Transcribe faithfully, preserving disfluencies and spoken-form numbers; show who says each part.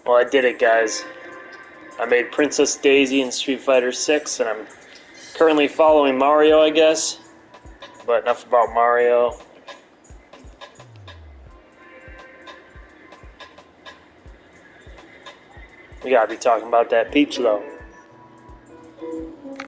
Speaker 1: Well, I did it, guys. I made Princess Daisy in Street Fighter six, and I'm currently following Mario, I guess. But enough about Mario. We gotta be talking about that Peach, though.